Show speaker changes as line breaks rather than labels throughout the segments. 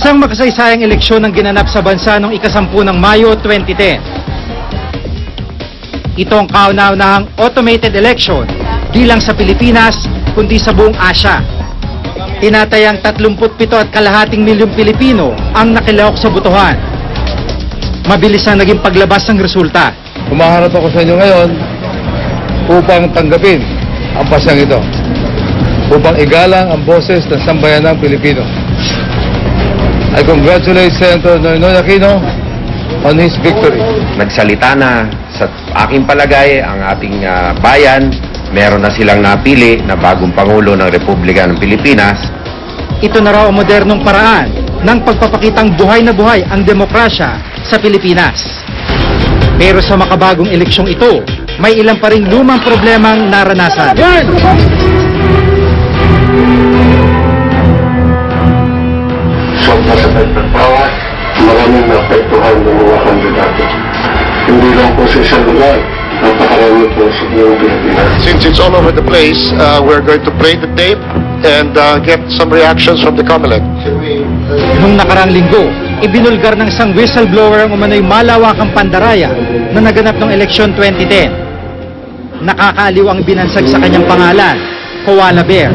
Isang makasaysayang eleksyon ang ginanap sa bansa noong ika-10 ng Mayo 2010. Ito ang kauna-unahang automated election di lang sa Pilipinas kundi sa buong Asya. Tinatayang 37.5 milyong Pilipino ang nakilahok sa botohan. Mabilis ang naging paglabas ng resulta.
Humaharap ako sa inyo ngayon upang tanggapin ang pasyang ito, upang igalang ang boses ng sambayanang Pilipino. I congratulate Senator Noynoy Aquino on his victory.
Nagsalita na sa aking palagay ang ating bayan. Meron na silang napili na bagong Pangulo ng Republika ng Pilipinas.
Ito na raw ang modernong paraan ng pagpapakitang buhay na buhay ang demokrasya sa Pilipinas. Pero sa makabagong eleksyong ito, may ilang pa ring lumang problemang naranasan.
Sobra sa pagpapawa, maraming naapektuhan ng mga kandidato. Hindi lang po sa isang lugar, napakarami po sa buong Pilipinas.
Since it's all over the place, we're going to play the tape and get some reactions from the COMELEC.
Noong nakarang linggo, ibinulgar ng isang whistleblower ang umano'y malawakang pandaraya na naganap ng eleksyon 2010. Nakakaaliw ang binansag sa kanyang pangalan, Koala Bear.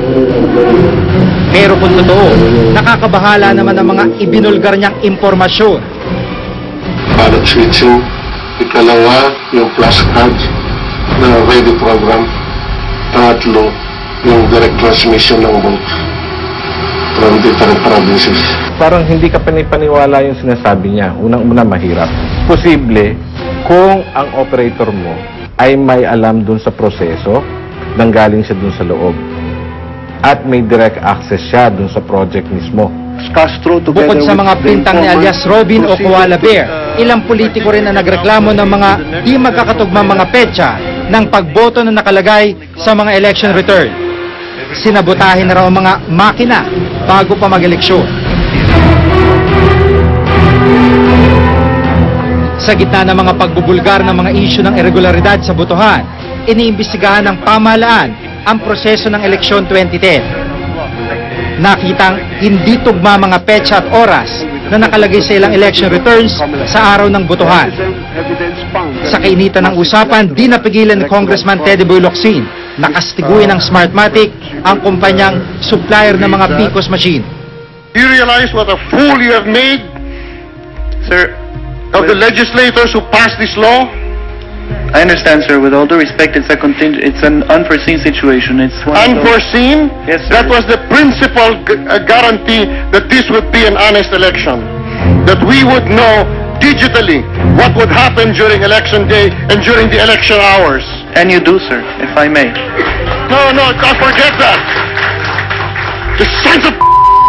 Pero kung totoo, nakakabahala naman ang mga ibinulgar niyang impormasyon.
Ballot switching, ikalawa, yung flashcards na ready program. Tatlo, yung direct transmission ng vote from different provinces.
Parang hindi ka panipaniwala yung sinasabi niya. Unang-una, mahirap. Posible kung ang operator mo ay may alam dun sa proseso, nanggaling siya dun sa loob. At may direct access siya dun sa project mismo.
Bukod sa mga pintang ni alias Robin o Koala Bear, ilang politiko rin na nagreklamo ng mga di magkakatugmang mga petsa ng pagboto na nakalagay sa mga election return. Sinabotahin na raw ang mga makina bago pa mag-eleksyon. Sa gitna ng mga pagbubulgar ng mga isyu ng irregularidad sa botohan, iniimbestigahan ng pamahalaan ang proseso ng eleksyon 2010. Nakitang hindi tugma mga petsa at oras na nakalagay sa ilang election returns sa araw ng botohan. Sa kainitan ng usapan, di napigilan ni Congressman Teddy Boy Locsin na kastiguin ng Smartmatic ang kumpanyang supplier ng mga PICOS machine.
You realize what a fool you have made,
Sir,
of the legislators who passed this law?
I understand, sir. With all due respect, it's an unforeseen situation. It's one of those-
Unforeseen?
Yes, sir.
That was the principal guarantee that this would be an honest election. That we would know digitally what would happen during election day and during the election hours.
And you do, sir, if I may.
No, don't forget that. The sons of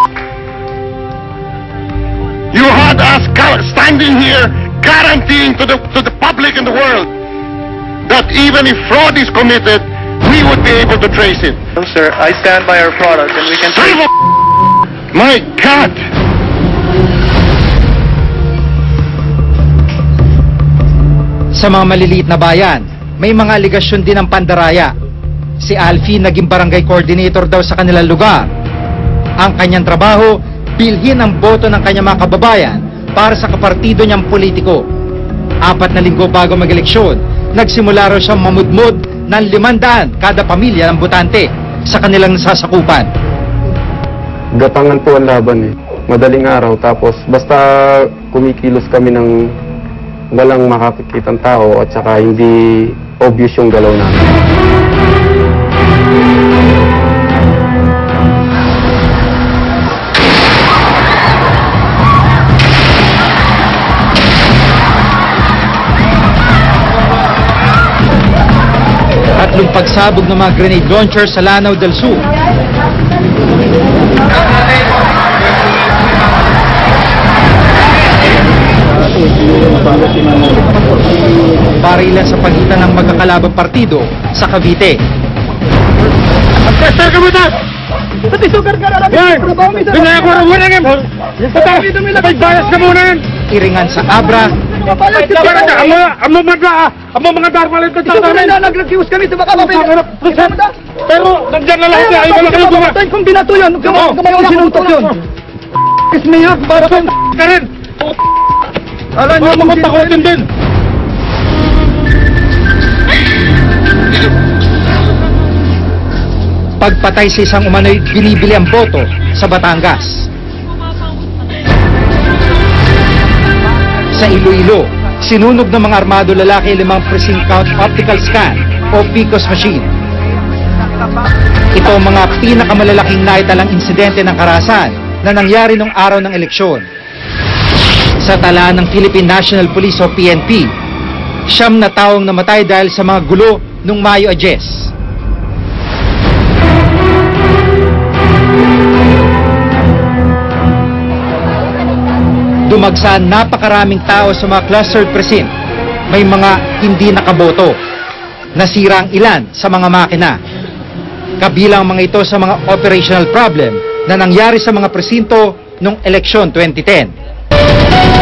you had us standing here guaranteeing to the public and the world that even if fraud is committed, we would be able to trace it.
No, sir. I stand by our product, and we can.
Son of a my God!
Sa mga maliliit na bayan, may mga aligasyon din ng pandaraya. Si Alfie naging barangay coordinator daw sa kanilang lugar. Ang kanyang trabaho, bilhin ang boto ng kanyang mga kababayan para sa kapartido niyang politiko. 4 na linggo bago mag-eleksyon, nagsimula raw siyang mamudmod ng 500 kada pamilya ng botante sa kanilang nasasakupan.
Gatangan po ang laban eh. Madaling araw, tapos basta kumikilos kami ng walang makakikitang tao at saka hindi obvious yung galaw namin.
Tatlong pagsabog ng mga grenade launcher sa Lanao del Sur. Barilan sa pagitan ng magkakalabang partido sa Cavite. Iringan sa Abra.
Mayor, para ka rin! Alam niyo, makatakotin din!
Pagpatay sa isang umano'y binibili ang boto sa Batangas. Sa Iloilo, sinunog ng mga armado lalaki 5 precinct count optical scan o PICOS machine. Ito ang mga pinakamalalaking naitalang insidente ng karahasan na nangyari noong araw ng eleksyon. Sa tala ng Philippine National Police o PNP, 9 na taong namatay dahil sa mga gulo noong Mayo 10. Dumagsa napakaraming tao sa mga clustered precinct. May mga hindi nakaboto. Nasira ang ilan sa mga makina. Kabilang mga ito sa mga operational problem na nangyari sa mga presinto noong eleksyon 2010.